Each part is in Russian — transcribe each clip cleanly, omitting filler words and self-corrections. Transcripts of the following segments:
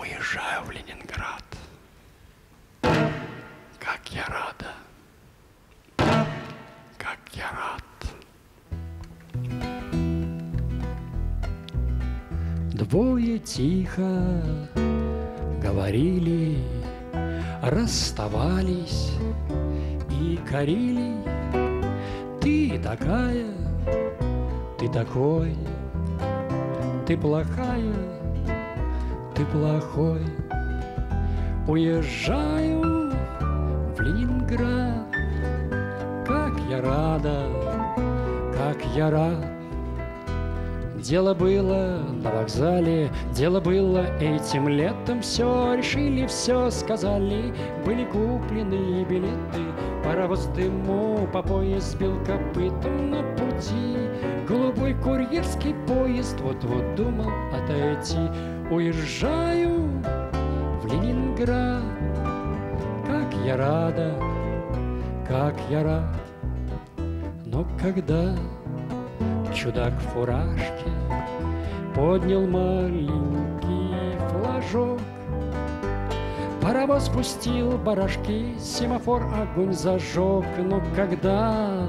уезжаю в Ленинград. Как я рада, как я рад. Двое тихо говорили, расставались и корили. Ты такая, ты такой, ты плохая, ты плохой. Уезжаю в Ленинград, как я рада, как я рад. Дело было на вокзале, дело было этим летом. Все решили, все сказали, были куплены билеты. Паровоз в дыму по поезд сбил копытом на пути. Голубой курьерский поезд вот-вот думал отойти. Уезжаю в Ленинград, как я рада, как я рад. Но когда чудак в фуражке поднял маленький флажок, паровоз пустил барашки, семафор огонь зажег. Но когда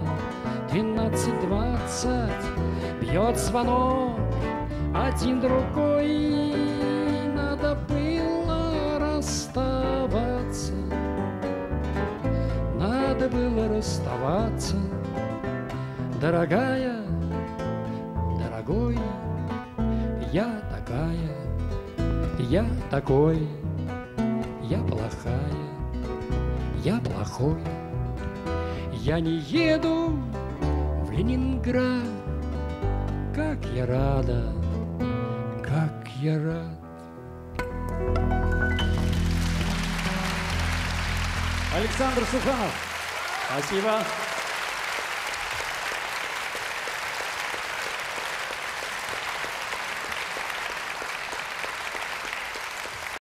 12:20 бьет звонок, один другой, надо было расставаться, надо было расставаться. Дорогая, дорогой, я такая, я такой, я плохая, я плохой. Я не еду в Ленинград, как я рада, как я рад. Александр Суханов. Спасибо.